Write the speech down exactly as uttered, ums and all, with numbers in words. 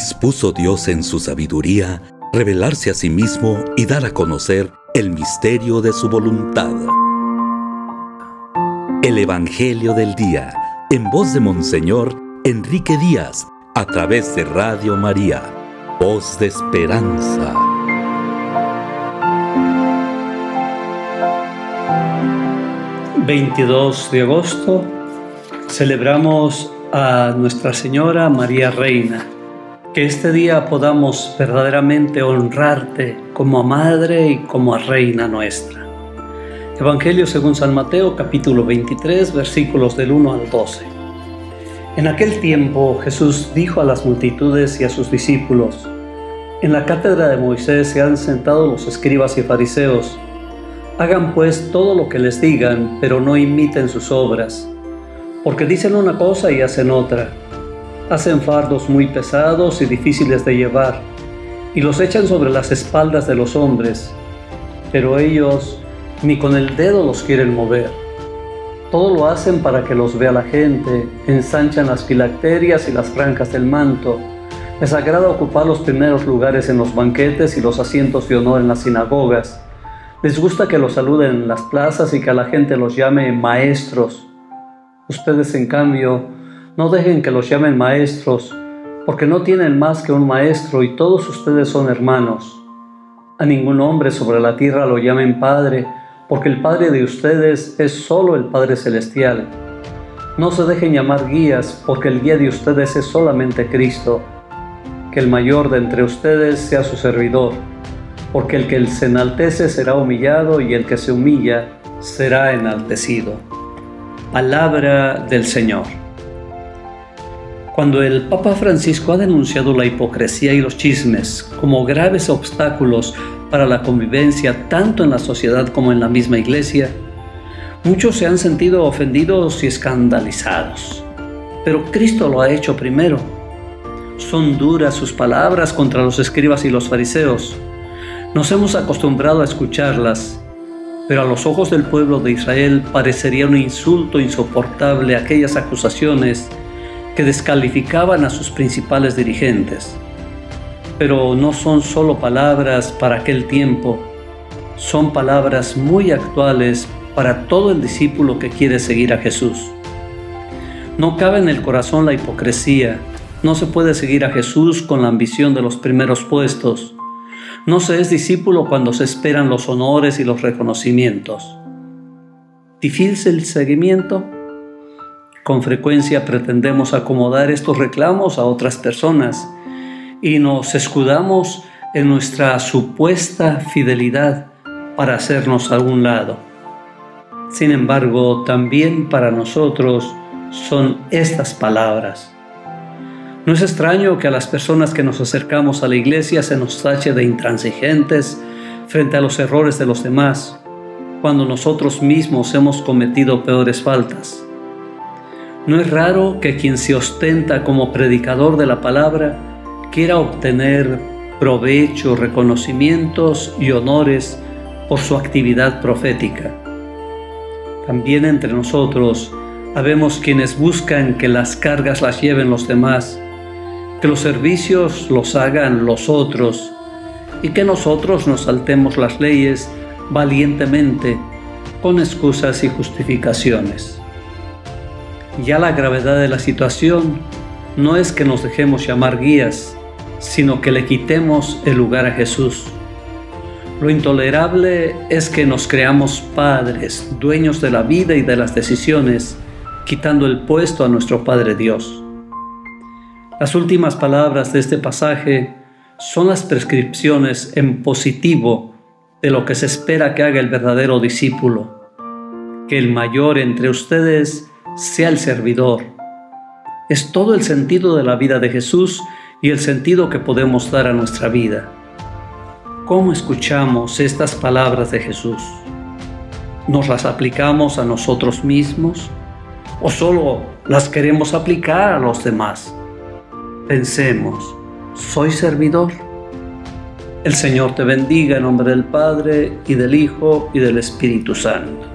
Dispuso Dios en su sabiduría revelarse a sí mismo y dar a conocer el misterio de su voluntad. El Evangelio del Día, en voz de Monseñor Enrique Díaz, a través de Radio María, voz de esperanza. veintidós de agosto, celebramos a Nuestra Señora María Reina. Que este día podamos verdaderamente honrarte como a Madre y como a Reina nuestra. Evangelio según San Mateo, capítulo veintitrés, versículos del uno al doce. En aquel tiempo Jesús dijo a las multitudes y a sus discípulos: En la cátedra de Moisés se han sentado los escribas y fariseos. Hagan pues todo lo que les digan, pero no imiten sus obras, porque dicen una cosa y hacen otra. Hacen fardos muy pesados y difíciles de llevar, y los echan sobre las espaldas de los hombres, pero ellos ni con el dedo los quieren mover. Todo lo hacen para que los vea la gente, ensanchan las filacterias y las franjas del manto. Les agrada ocupar los primeros lugares en los banquetes y los asientos de honor en las sinagogas. Les gusta que los saluden en las plazas y que a la gente los llame maestros. Ustedes, en cambio, no dejen que los llamen maestros, porque no tienen más que un maestro y todos ustedes son hermanos. A ningún hombre sobre la tierra lo llamen Padre, porque el Padre de ustedes es solo el Padre Celestial. No se dejen llamar guías, porque el guía de ustedes es solamente Cristo. Que el mayor de entre ustedes sea su servidor, porque el que se enaltece será humillado y el que se humilla será enaltecido. Palabra del Señor. Cuando el Papa Francisco ha denunciado la hipocresía y los chismes como graves obstáculos para la convivencia tanto en la sociedad como en la misma Iglesia, muchos se han sentido ofendidos y escandalizados. Pero Cristo lo ha hecho primero. Son duras sus palabras contra los escribas y los fariseos. Nos hemos acostumbrado a escucharlas, pero a los ojos del pueblo de Israel parecería un insulto insoportable aquellas acusaciones que descalificaban a sus principales dirigentes. Pero no son solo palabras para aquel tiempo, son palabras muy actuales para todo el discípulo que quiere seguir a Jesús. No cabe en el corazón la hipocresía, no se puede seguir a Jesús con la ambición de los primeros puestos, no se es discípulo cuando se esperan los honores y los reconocimientos. ¿Difícil seguimiento? Con frecuencia pretendemos acomodar estos reclamos a otras personas y nos escudamos en nuestra supuesta fidelidad para hacernos a un lado. Sin embargo, también para nosotros son estas palabras. No es extraño que a las personas que nos acercamos a la Iglesia se nos tache de intransigentes frente a los errores de los demás, cuando nosotros mismos hemos cometido peores faltas. No es raro que quien se ostenta como predicador de la palabra quiera obtener provecho, reconocimientos y honores por su actividad profética. También entre nosotros habemos quienes buscan que las cargas las lleven los demás, que los servicios los hagan los otros y que nosotros nos saltemos las leyes valientemente con excusas y justificaciones. Ya la gravedad de la situación no es que nos dejemos llamar guías, sino que le quitemos el lugar a Jesús. Lo intolerable es que nos creamos padres, dueños de la vida y de las decisiones, quitando el puesto a nuestro Padre Dios. Las últimas palabras de este pasaje son las prescripciones en positivo de lo que se espera que haga el verdadero discípulo. Que el mayor entre ustedes sea el servidor. Es todo el sentido de la vida de Jesús y el sentido que podemos dar a nuestra vida. ¿Cómo escuchamos estas palabras de Jesús? ¿Nos las aplicamos a nosotros mismos o solo las queremos aplicar a los demás? Pensemos, ¿soy servidor? El Señor te bendiga en nombre del Padre, y del Hijo, y del Espíritu Santo.